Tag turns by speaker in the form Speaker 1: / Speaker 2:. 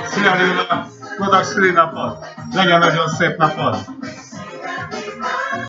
Speaker 1: Szia Lilla! Boldog szülinapot! Legyen nagyon szép napot!